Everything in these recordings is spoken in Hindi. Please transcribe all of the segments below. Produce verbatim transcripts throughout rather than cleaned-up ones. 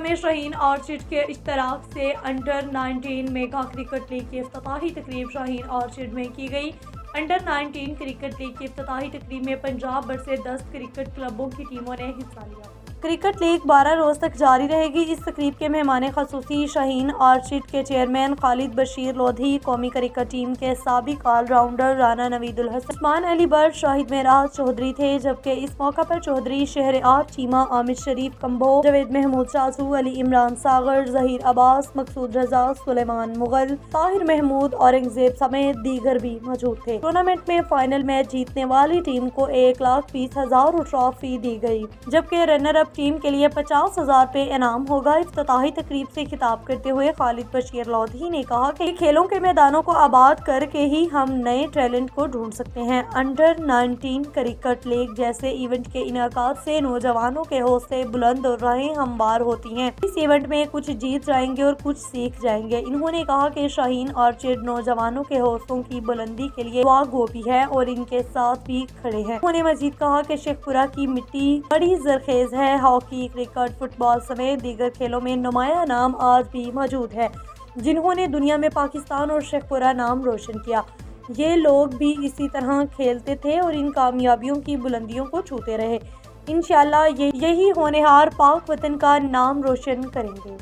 में शाहीन ऑर्चिड के इश्तराक से under nineteen mega cricket league की इफ्तिताही तकरीब शाहीन ऑर्चिड में की गई। अंडर नाइनटीन क्रिकेट लीग की इफ्तिताही तकरीब में पंजाब भर से दस क्रिकेट क्लबों की टीमों ने हिस्सा लिया। क्रिकेट लीग बारह रोज तक जारी रहेगी। इस तकरीब के मेहमान खसूसी शाहीन ऑर्चिड के चेयरमैन खालिद बशीर लोधी, कौमी क्रिकेट टीम के साबिक ऑलराउंडर राना नवीदुल हसन, उस्मान अली बट, शाहिद मेराज चौधरी थे। जबकि इस मौका पर चौधरी शहरयार चीमा, आमिर शरीफ कंबो, जावेद महमूद चाचू, अली इमरान सागर, जहीर अब्बास, मकसूद रजा, सुलेमान मुगल, ताहिर महमूद, औरंगजेब समेत दीगर भी मौजूद थे। टूर्नामेंट में फाइनल मैच जीतने वाली टीम को एक लाख बीस हजार ट्रॉफी दी गई, जबकि रनर अप टीम के लिए पचास हजार पे इनाम होगा। इफ्तिताही तकरीब से खिताब करते हुए खालिद बशीर लोधी ने कहा कि खेलों के मैदानों को आबाद करके ही हम नए टैलेंट को ढूंढ सकते हैं। अंडर नाइनटीन क्रिकेट लीग जैसे इवेंट के इनाकात से नौजवानों के हौसले बुलंद और राहें हमवार होती हैं। इस इवेंट में कुछ जीत जाएंगे और कुछ सीख जाएंगे। इन्होंने कहा कि शाहीन ऑर्चिड नौजवानों के हौसलों की बुलंदी के लिए दुआ गो भी है और इनके साथ भी खड़े हैं। उन्होंने मजीद कहा कि शेखपुरा की मिट्टी बड़ी जरखेज है। हॉकी, क्रिकेट, फुटबॉल समेत दीगर खेलों में नुमाया नाम आज भी मौजूद है, जिन्होंने दुनिया में पाकिस्तान और शेखपुरा नाम रोशन किया। ये लोग भी इसी तरह खेलते थे और इन कामयाबियों की बुलंदियों को छूते रहे। इंशाल्लाह ये यही होनहार पाक वतन का नाम रोशन करेंगे।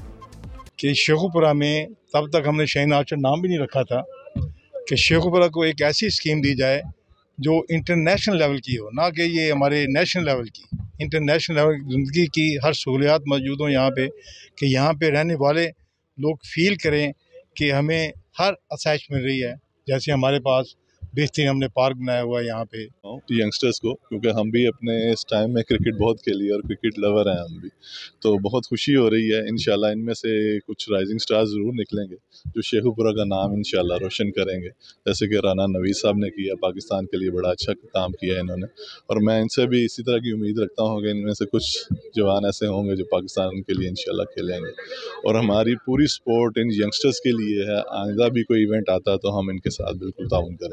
कि शेखपुरा में तब तक हमने शाहीन ऑर्चिड नाम भी नहीं रखा था कि शेखपुरा को एक ऐसी स्कीम दी जाए जो इंटरनेशनल लेवल की हो, ना कि ये हमारे नेशनल लेवल की। इंटरनेशनल लेवल ज़िंदगी की हर सहूलियात मौजूद हो यहाँ पे, कि यहाँ पे रहने वाले लोग फील करें कि हमें हर आसाइश मिल रही है। जैसे हमारे पास बेहतरीन हमने पार्क बनाया हुआ है यहाँ पे यंगस्टर्स को, क्योंकि हम भी अपने इस टाइम में क्रिकेट बहुत खेली और क्रिकेट लवर हैं हम भी, तो बहुत खुशी हो रही है। इंशाल्लाह इनमें से कुछ राइजिंग स्टार्स ज़रूर निकलेंगे जो शेखपुरा का नाम इंशाल्लाह रोशन करेंगे, जैसे कि राना नवीद साहब ने किया, पाकिस्तान के लिए बड़ा अच्छा काम किया इन्होंने। और मैं इनसे भी इसी तरह की उम्मीद रखता हूँ कि इनमें से कुछ जवान ऐसे होंगे जो पाकिस्तान के लिए इंशाल्लाह खेलेंगे। और हमारी पूरी सपोर्ट इन यंगस्टर्स के लिए है। आइंदा भी कोई इवेंट आता है तो हम इनके साथ बिल्कुल ताउन करें।